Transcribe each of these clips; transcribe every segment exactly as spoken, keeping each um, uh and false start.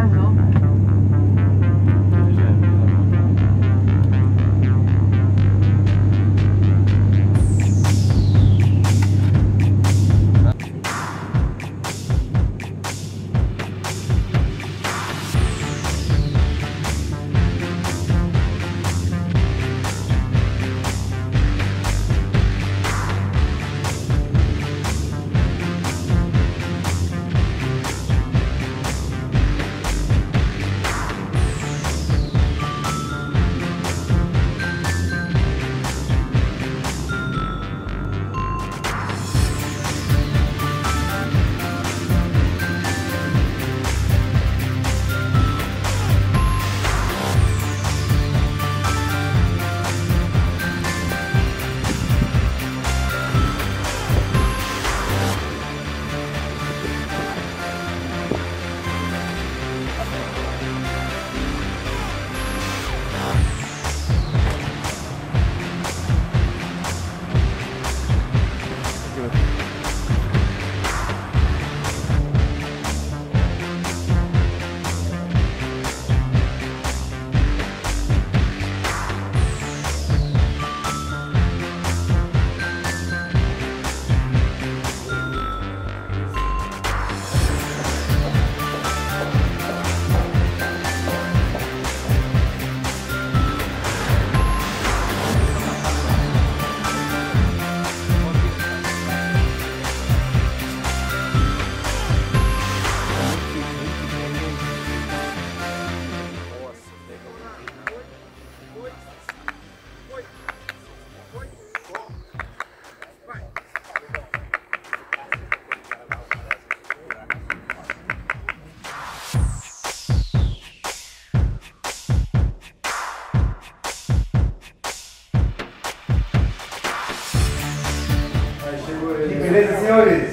Beleza, senhores?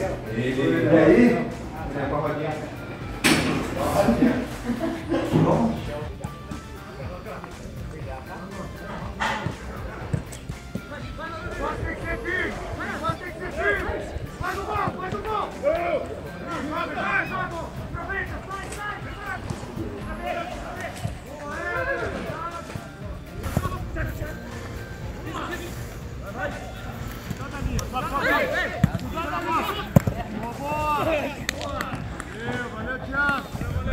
E aí? Com a rodinha. Bom? Faz o gol, faz o gol! Vai, vai, joga! Aproveita, sai, sai, sai! Valeu, Thiago!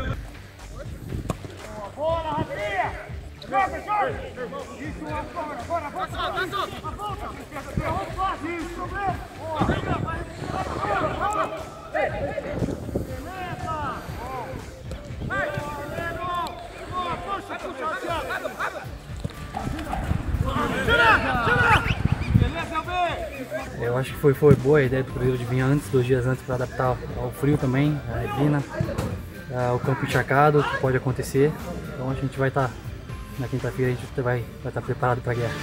Boa, Rafinha! Joga, joga! Isso, agora, agora, volta! Volta! Isso mesmo! Eu acho que foi, foi boa a ideia do Cruzeiro de vir antes, dois dias antes, para adaptar ao frio também, a neblina, o campo encharcado, que pode acontecer. Então a gente vai estar, tá, na quinta-feira a gente vai estar tá preparado para a guerra.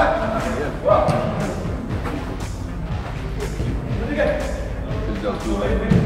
De altura.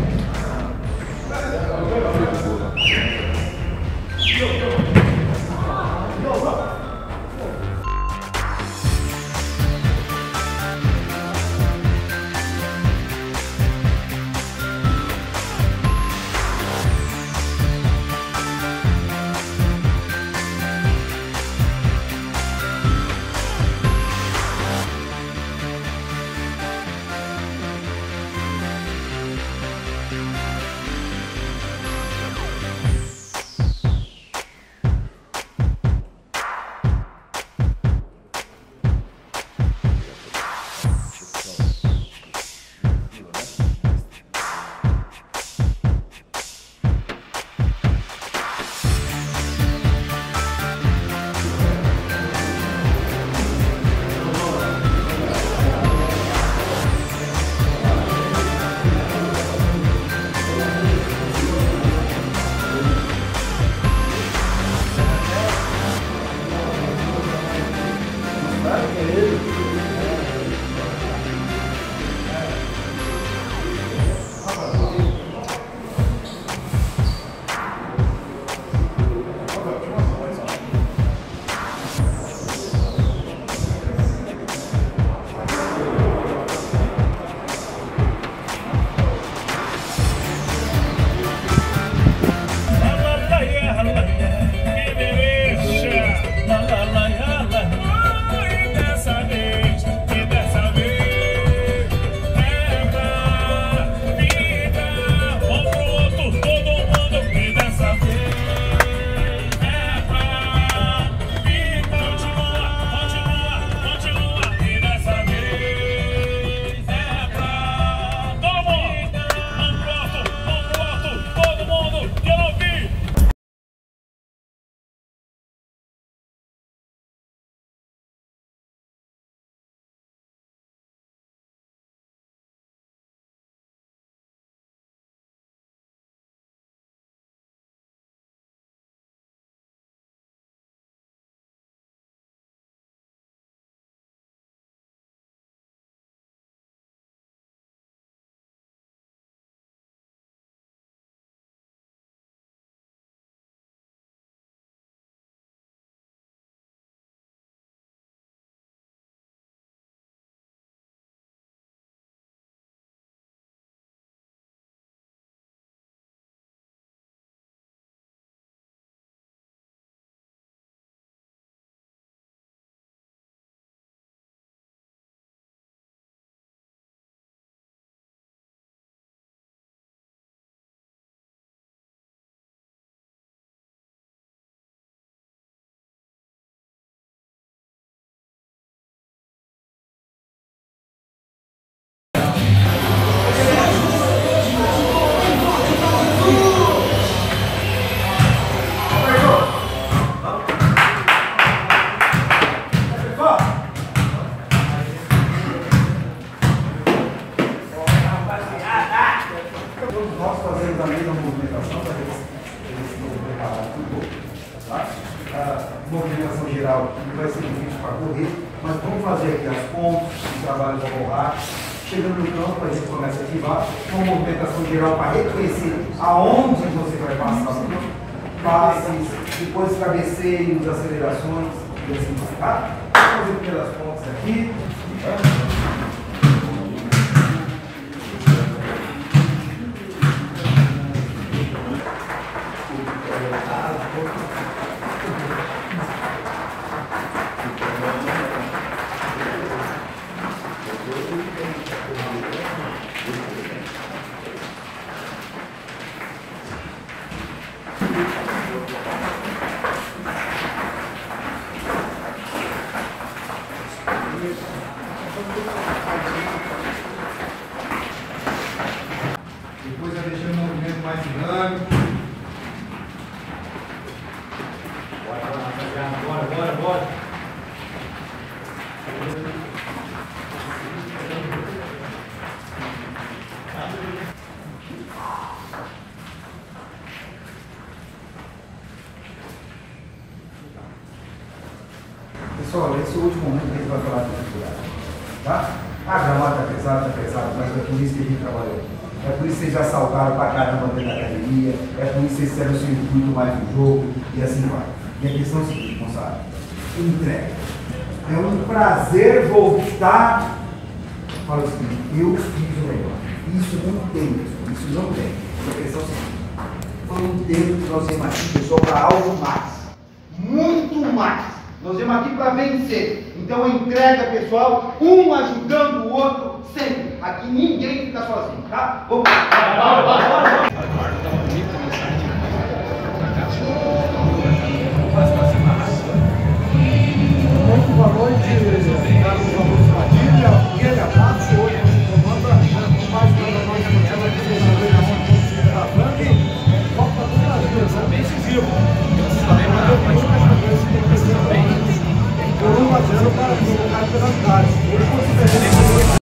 Nós fazemos a mesma movimentação para eles, eles estão preparados para o gol. Tá? A movimentação geral não vai ser difícil para correr, mas vamos fazer aqui as pontas, o trabalho da borracha. Chegando no campo, a gente começa a ativar uma movimentação geral para reconhecer aonde você vai passar no campo. Passes, depois cabeceios, acelerações e assim vai. Tá? Vamos fazer pelas pontas aqui. Tá? Depois vai deixando o movimento mais dinâmico. Bora, bora, rapaziada. Bora, bora, bora. Pessoal, esse é o último momento que a gente vai falar de dificuldade. Tá? A gramada está pesada, está pesada, mas é por isso que a gente trabalhou. É por isso que vocês já saltaram para caramba dentro da academia, é por isso que vocês fizeram o circuito mais no jogo, e assim vai. E a questão é a seguinte, moçada, entrega. É um prazer voltar. Fala o seguinte, eu fiz o melhor. Isso não tem, pessoal, isso não tem. A questão é a seguinte, eu entendo que nós viemos aqui, pessoal, para algo mais. Muito mais. Nós viemos aqui para vencer. Então entrega, pessoal, um ajudando o outro sempre. Aqui ninguém fica sozinho, tá? Vamos lá. Muito boa noite, Carlos Augusto Padilha. Aquele abraço. Hoje a gente comanda mais uma noite de ela aqui na Frank. Copa do Brasil, são bem decisivo. Por um a zero para o Campeonato. Ele considera.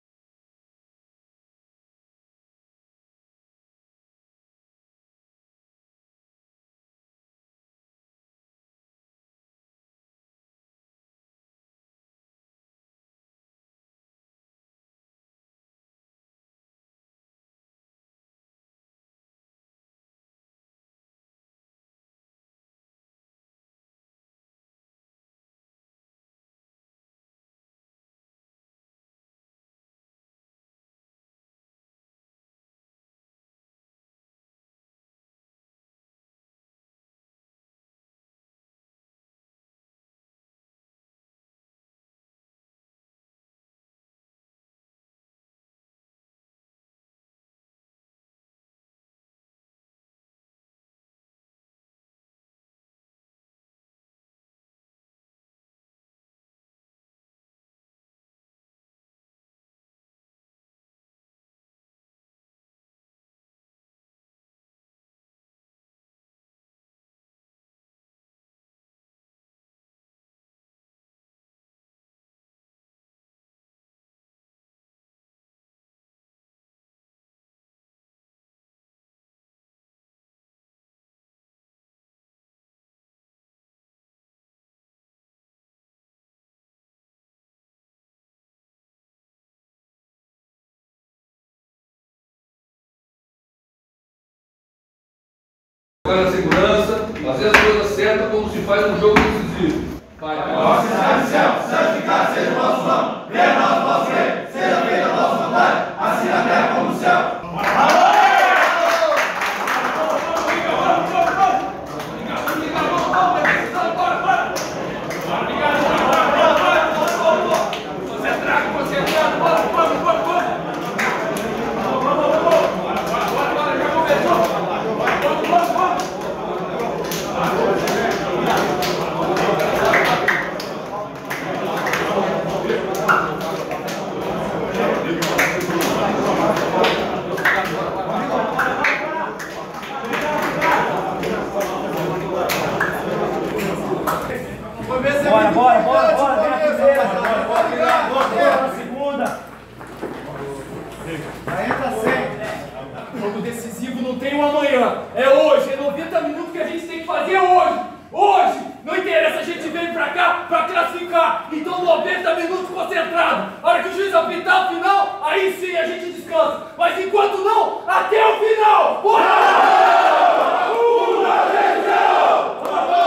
Na segurança, fazer as coisas certas como se faz um jogo decisivo. Pai nosso que está no céu, santificado seja o vosso nome. Venha a nós o vosso reino, seja feita a vossa vontade, assim na terra como no céu. Bora, bora, bora, bora, vem a primeira, bora, bora, virar, bora, a segunda. Entra sempre. Jogo decisivo não tem um amanhã, é hoje, é noventa minutos que a gente tem que fazer hoje. Hoje, não interessa, a gente veio pra cá pra classificar, então noventa minutos concentrado. A hora que o juiz apitar o final, aí sim a gente descansa, mas enquanto não, até o final. Bora! Uma versão!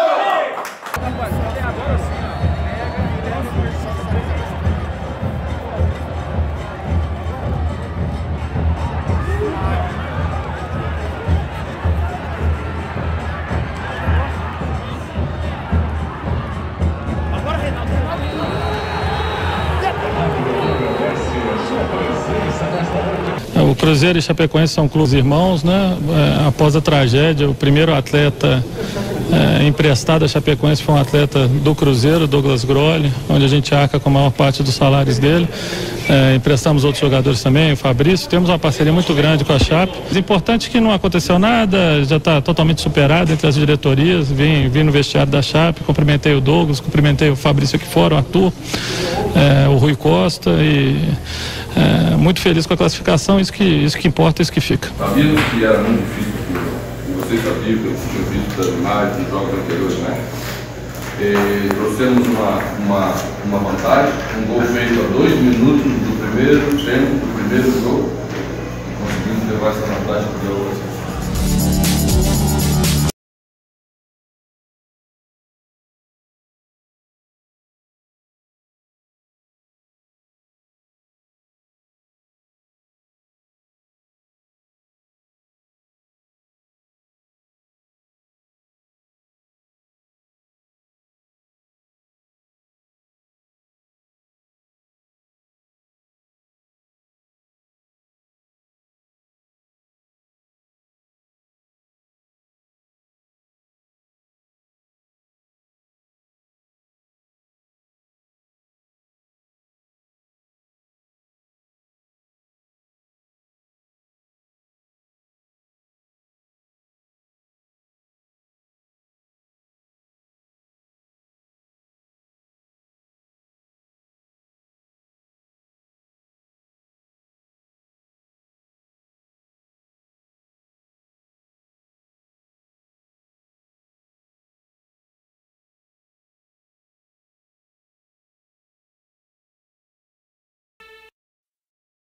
O Cruzeiro e Chapecoense são clubes irmãos, né? É, após a tragédia, o primeiro atleta é, emprestado a Chapecoense foi um atleta do Cruzeiro, Douglas Grolli, onde a gente arca com a maior parte dos salários dele. É, emprestamos outros jogadores também, o Fabrício. Temos uma parceria muito grande com a Chape. O importante é que não aconteceu nada, já está totalmente superado entre as diretorias. Vim, vim no vestiário da Chape, cumprimentei o Douglas, cumprimentei o Fabrício aqui fora, o Arthur, é, o Rui Costa e é, muito feliz com a classificação. Isso que, isso que importa, isso que fica. Sabíamos que era muito difícil, e vocês sabiam que eu tinha visto das imagens dos jogos anteriores, né? eh, trouxemos uma, uma, uma vantagem, um gol feito a dois minutos do primeiro tempo, do primeiro jogo, e conseguimos levar essa vantagem para o